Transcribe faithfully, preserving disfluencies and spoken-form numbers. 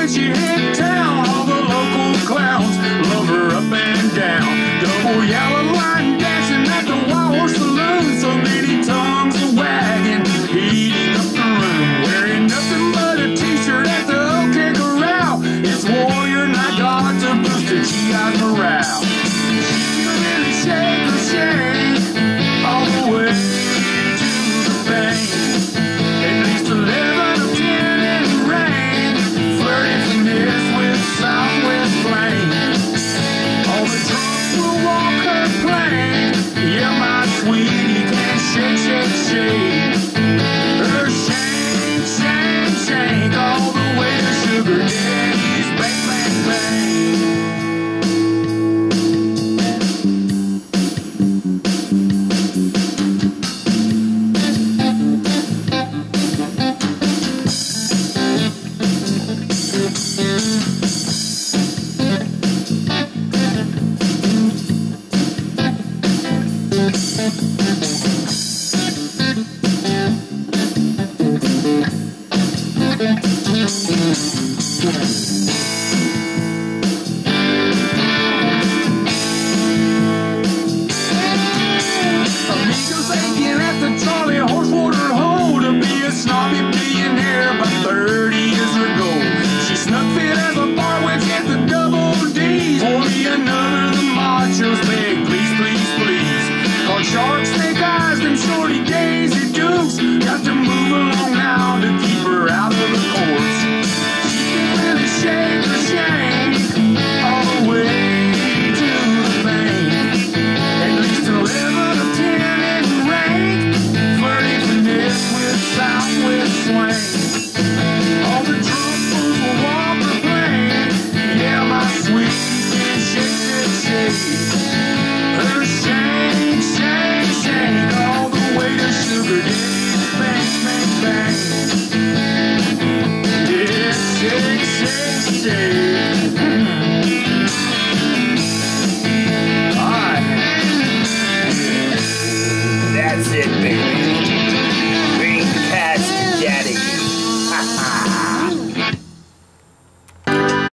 when she hit town. All the local clowns love her up and down. Double yellow line dancing at the Wild Horse Saloon. So many tongues a wagging, eating up the room. Wearing nothing but a t-shirt at the OK Corral. It's Warrior Night, God to boost the G I morale. She can really shake her shake all the way to the bank. At least eleven of ten in the rain, flirting from this with southwest flame. All the drunks will walk her plane. Yeah, my sweetie can shake, shake, shake. Her shank, shank, shank all the way to Sugar Daddy's bang, bang, bang. Yeah.